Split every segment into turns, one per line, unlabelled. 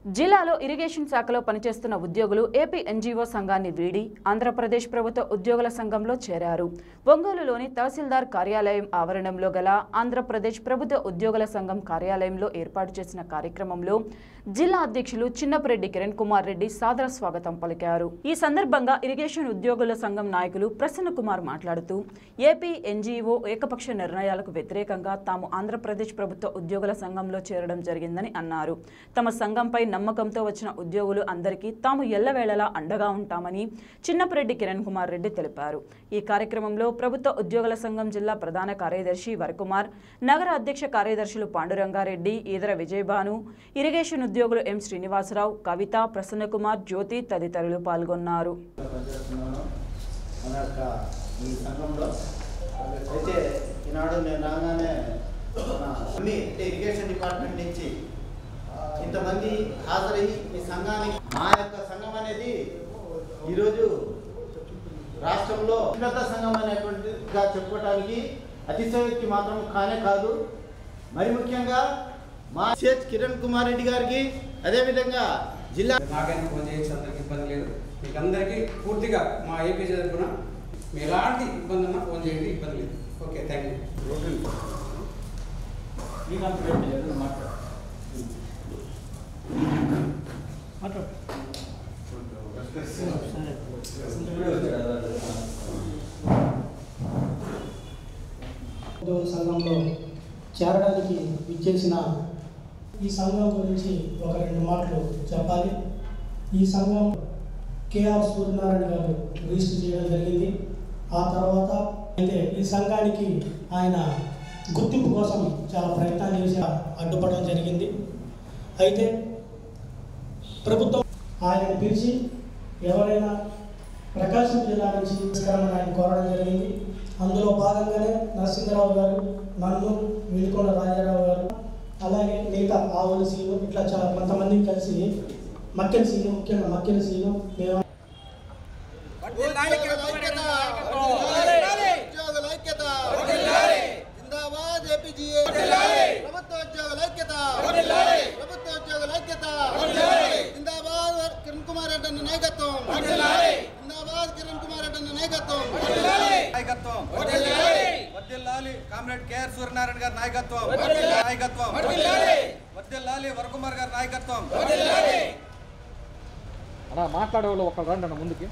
జిల్లాలో ఇరిగేషన్ శాఖలో పనిచేస్తున్న ఉద్యోగులు ఏపీ ఎన్జీఓ సంఘాన్ని వీడి ఆంధ్రప్రదేశ్ ప్రభుత్వ ఉద్యోగుల సంఘంలో చేరారు. ఒంగోలులోని తహసీల్దార్ కార్యాలయం ఆవరణంలో గల ఆంధ్రప్రదేశ్ ప్రభుత్వ ఉద్యోగుల సంఘం కార్యాలయంలో ఏర్పాటు చేసిన కార్యక్రమంలో జిల్లా అధ్యక్షులు చిన్నపరెడ్డి కిరణ్ కుమార్ రెడ్డి సాదర స్వాగతం పలికారు. ఈ సందర్భంగా ఇరిగేషన్ ఉద్యోగుల సంఘం నాయకులు ప్రసన్న కుమార్ మాట్లాడుతూ ఏపీ ఎన్జీఓ ఏకపక్ష నిర్ణయాలకు వ్యతిరేకంగా తాము ఆంధ్రప్రదేశ్ ప్రభుత్వ ఉద్యోగుల సంఘంలో చేరడం జరిగిందని అన్నారు. తమ సంఘంపై నమ్మకంతో వచ్చిన ఉద్యోగులు అందరికీ తాము ఎల్లవేళలా అండగా ఉంటామని చిన్నపరెడ్డి కిరణ్ కుమార్ రెడ్డి తెలిపారు. ఈ కార్యక్రమంలో ప్రభుత్వ ఉద్యోగుల సంఘం జిల్లా ప్రధాన కార్యదర్శి వరకుమార్, నగర అధ్యక్ష కార్యదర్శులు పాండురంగారెడ్డి, ఈదర విజయభాను, ఇరిగేషన్ ఉద్యోగులు ఎం శ్రీనివాసరావు, కవిత, ప్రసన్న కుమార్, జ్యోతి తదితరులు పాల్గొన్నారు.
ఇంతమంది హాజరయ్యి ఈ సంఘానికి మా యొక్క సంఘం అనేది ఈరోజు రాష్ట్రంలో ఉన్నత సంఘం అనేటువంటిగా చెప్పుకోవడానికి అతిశయోక్తి మాత్రం కానే కాదు. మరి ముఖ్యంగా మా సిహెచ్ కిరణ్ కుమార్ రెడ్డి గారికి, అదేవిధంగా జిల్లా
నాకైనా ఫోన్ చేయొచ్చు, అందరికి ఇబ్బంది లేదు. మీకు అందరికీ పూర్తిగా మా ఏపీ తరఫున మీ ఎలాంటి ఇబ్బంది ఉన్నా ఫోన్ చేయండి, ఇబ్బంది లేదు. Okay, thank you.
సంఘంలో చేరడానికి ఇచ్చేసిన ఈ సంఘం గురించి ఒక రెండు మాటలు చెప్పాలి. ఈ సంఘం కేఆర్ సూర్యనారాయణ గారు రిజిస్టర్ చేయడం జరిగింది. ఆ తర్వాత అయితే ఈ సంఘానికి ఆయన గుర్తింపు కోసం చాలా ప్రయత్నాలు చేసి అడ్డుపడడం జరిగింది. అయితే ప్రభుత్వం ఆయన పిలిచి ఎవరైనా ప్రకాశం జిల్లా నుంచి తీసుకురామని ఆయన కోరడం జరిగింది. అందులో భాగంగానే నరసింహరావు గారు, నన్ను, వినుకొండ రాజారావు గారు, అలాగే మిగతా ఆవుల సీను, ఇట్లా చాలా కొంతమందికి కలిసి మక్కెల సీను, ముఖ్యంగా మక్కెల సీను మేము
కామ్రేడ్ కేఆర్ సూర్యనారాయణ గారి నాయకత్వం, వర్దిల్లాలి వరకుమార్ గారి నాయకత్వం.
మాట్లాడేవాళ్ళు ఒక రండి ముందుకి.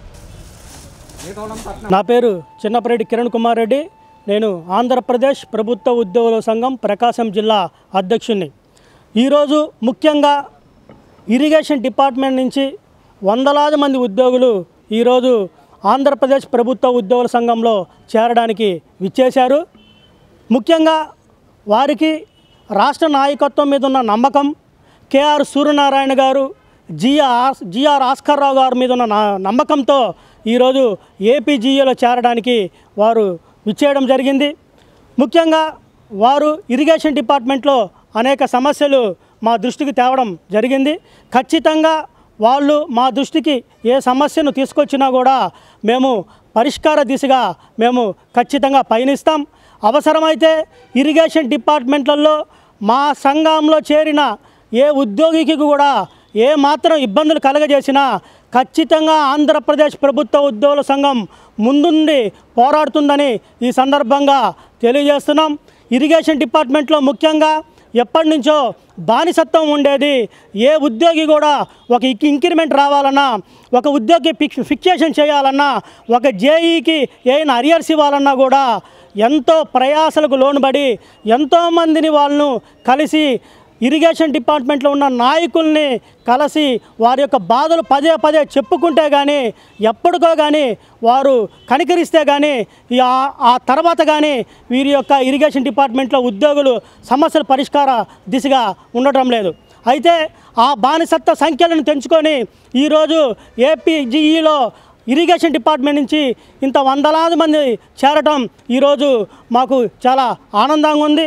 నా పేరు చిన్నపరెడ్డి కిరణ్ కుమార్ రెడ్డి. నేను ఆంధ్రప్రదేశ్ ప్రభుత్వ ఉద్యోగుల సంఘం ప్రకాశం జిల్లా అధ్యక్షుడిని. ఈరోజు ముఖ్యంగా ఇరిగేషన్ డిపార్ట్మెంట్ నుంచి వందలాది మంది ఉద్యోగులు ఈరోజు ఆంధ్రప్రదేశ్ ప్రభుత్వ ఉద్యోగుల సంఘంలో చేరడానికి విచ్చేశారు. ముఖ్యంగా వారికి రాష్ట్ర నాయకత్వం మీద ఉన్న నమ్మకం, కేఆర్ సూర్యనారాయణ గారు, జిఆర్ ఆస్కర్ రావు గారి మీద ఉన్న నమ్మకంతో ఈరోజు ఏపీజీఏలో చేరడానికి వారు విచ్చేయడం జరిగింది. ముఖ్యంగా వారు ఇరిగేషన్ డిపార్ట్మెంట్లో అనేక సమస్యలు మా దృష్టికి తేవడం జరిగింది. ఖచ్చితంగా వాళ్ళు మా దృష్టికి ఏ సమస్యను తీసుకొచ్చినా కూడా మేము పరిష్కార దిశగా మేము ఖచ్చితంగా పయనిస్తాం. అవసరమైతే ఇరిగేషన్ డిపార్ట్మెంట్లలో మా సంఘంలో చేరిన ఏ ఉద్యోగికి కూడా ఏ మాత్రం ఇబ్బందులు కలగజేసినా ఖచ్చితంగా ఆంధ్రప్రదేశ్ ప్రభుత్వ ఉద్యోగుల సంఘం ముందుండి పోరాడుతుందని ఈ సందర్భంగా తెలియజేస్తున్నాం. ఇరిగేషన్ డిపార్ట్మెంట్లో ముఖ్యంగా ఎప్పటి నుంచో బానిసత్వం ఉండేది. ఏ ఉద్యోగి కూడా ఒక ఇంక్రిమెంట్ రావాలన్నా, ఒక ఉద్యోగి ఫిక్సేషన్ చేయాలన్నా, ఒక జేఈకి ఏమైనా అరియర్స్ ఇవ్వాలన్నా కూడా ఎంతో ప్రయాసలకు లోనుబడి ఎంతోమందిని వాళ్ళను కలిసి ఇరిగేషన్ డిపార్ట్మెంట్లో ఉన్న నాయకుల్ని కలిసి వారి యొక్క బాధలు పదే పదే చెప్పుకుంటే కానీ ఎప్పటికో కానీ వారు కనికరిస్తే కానీ ఆ తర్వాత కానీ వీరి యొక్క ఇరిగేషన్ డిపార్ట్మెంట్లో ఉద్యోగులు సమస్యల పరిష్కార దిశగా ఉండటం లేదు. అయితే ఆ బానిసత్వ సంఖ్యలను తెంచుకొని ఈరోజు ఏపీజీఈలో ఇరిగేషన్ డిపార్ట్మెంట్ నుంచి ఇంత వందలాది మంది చేరటం ఈరోజు మాకు చాలా ఆనందంగా ఉంది.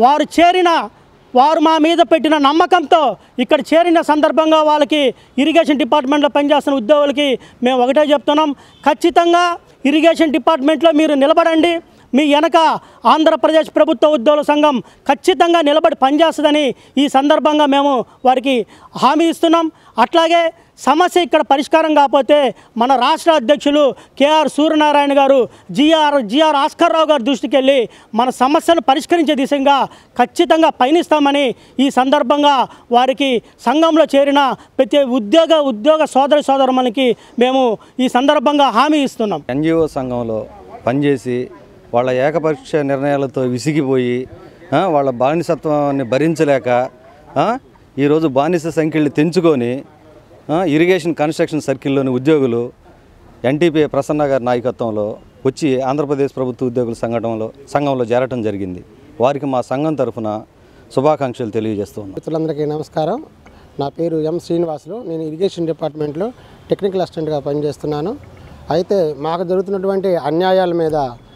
వారు మా మీద పెట్టిన నమ్మకంతో ఇక్కడ చేరిన సందర్భంగా వాళ్ళకి ఇరిగేషన్ డిపార్ట్మెంట్లో పనిచేస్తున్న ఉద్యోగులకి మేము ఒకటే చెప్తున్నాం, ఖచ్చితంగా ఇరిగేషన్ డిపార్ట్మెంట్లో మీరు నిలబడండి, మీ వెనక ఆంధ్రప్రదేశ్ ప్రభుత్వ ఉద్యోగుల సంఘం ఖచ్చితంగా నిలబడి పనిచేస్తుందని ఈ సందర్భంగా మేము వారికి హామీ ఇస్తున్నాం. అట్లాగే సమస్య ఇక్కడ పరిష్కారం కాకపోతే మన రాష్ట్ర అధ్యక్షులు కేఆర్ సూర్యనారాయణ గారు జిఆర్ ఆస్కర్ రావు గారి దృష్టికి వెళ్ళి మన సమస్యను పరిష్కరించే దిశగా ఖచ్చితంగా పయనిస్తామని ఈ సందర్భంగా వారికి సంఘంలో చేరిన ప్రతి ఉద్యోగ సోదరమణికి మేము ఈ సందర్భంగా హామీ ఇస్తున్నాం.
ఎన్జిఓ సంఘంలో పనిచేసి వాళ్ళ ఏకపక్ష నిర్ణయాలతో విసిగిపోయి వాళ్ళ బానిసత్వాన్ని భరించలేక ఈరోజు బానిస సంఖ్యలు తెంచుకొని ఇరిగేషన్ కన్స్ట్రక్షన్ సర్కిల్లోని ఉద్యోగులు ఎన్టీపీ ప్రసన్న గారి నాయకత్వంలో వచ్చి ఆంధ్రప్రదేశ్ ప్రభుత్వ ఉద్యోగుల సంఘంలో చేరటం జరిగింది. వారికి మా సంఘం తరఫున శుభాకాంక్షలు తెలియజేస్తున్నాను.
మిత్రులందరికీ నమస్కారం. నా పేరు ఎం శ్రీనివాసులు. నేను ఇరిగేషన్ డిపార్ట్మెంట్లో టెక్నికల్ అసిస్టెంట్గా పనిచేస్తున్నాను. అయితే మాకు జరుగుతున్నటువంటి అన్యాయాల మీద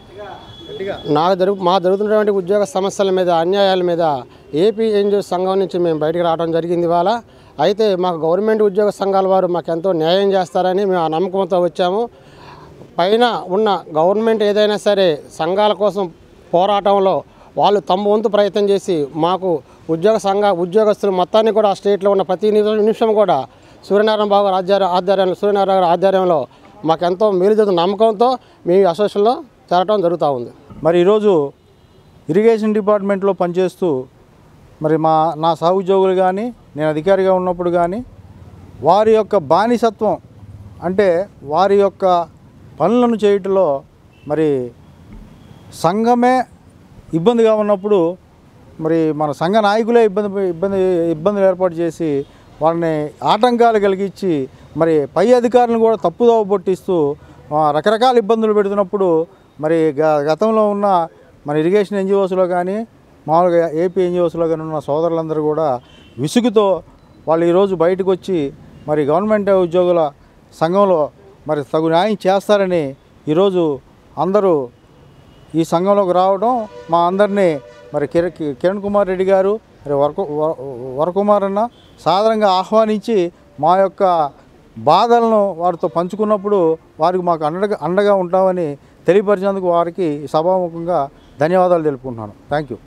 జరుగుతున్నటువంటి ఉద్యోగ సమస్యల మీద అన్యాయాల మీద ఏపీ ఎన్జిఓ సంఘం నుంచి మేము బయటకు రావడం జరిగింది ఇవాళ. అయితే మాకు గవర్నమెంట్ ఉద్యోగ సంఘాల వారు మాకు ఎంతో న్యాయం చేస్తారని మేము ఆ నమ్మకంతో వచ్చాము. పైన ఉన్న గవర్నమెంట్ ఏదైనా సరే సంఘాల కోసం పోరాటంలో వాళ్ళు తమ వంతు ప్రయత్నం చేసి మాకు ఉద్యోగస్తులు మొత్తాన్ని కూడా స్టేట్లో ఉన్న ప్రతి నిమిషం కూడా సూర్యనారాయణ బాబు ఆధ్వర్యంలో మాకు ఎంతో మేలు జరుగుతున్న నమ్మకంతో మేము అసోసియేషన్లో చేరటం జరుగుతూ ఉంది.
మరి ఈరోజు ఇరిగేషన్ డిపార్ట్మెంట్లో పనిచేస్తూ మరి నా సహోద్యోగులు కానీ నేను అధికారిగా ఉన్నప్పుడు కానీ వారి యొక్క బానిసత్వం అంటే వారి యొక్క పనులను చేయటంలో మరి సంఘమే ఇబ్బందిగా ఉన్నప్పుడు మరి మన సంఘ నాయకులే ఇబ్బందులు ఏర్పాటు చేసి వాళ్ళని ఆటంకాలు కలిగించి మరి పై అధికారులను కూడా తప్పుదోవ పట్టిస్తూ రకరకాల ఇబ్బందులు పెడుతున్నప్పుడు మరి గతంలో ఉన్న మన ఇరిగేషన్ ఎన్జిఓస్లో కానీ మామూలుగా ఏపీ ఎన్జిఓస్లో కానీ ఉన్న సోదరులందరూ కూడా విసుగుతో వాళ్ళు ఈరోజు బయటకు వచ్చి మరి గవర్నమెంట్ ఉద్యోగుల సంఘంలో మరి తగు న్యాయం చేస్తారని ఈరోజు అందరూ ఈ సంఘంలోకి రావడం మా అందరినీ మరి కిరణ్ కుమార్ రెడ్డి గారు మరి వరకుమార్ అన్న సాధారణంగా ఆహ్వానించి మా యొక్క బాధలను వారితో పంచుకున్నప్పుడు వారికి మాకు అండగా ఉంటామని తెలియపరిచినందుకు వారికి సభాముఖంగా ధన్యవాదాలు తెలుపుకుంటున్నాను. Thank you.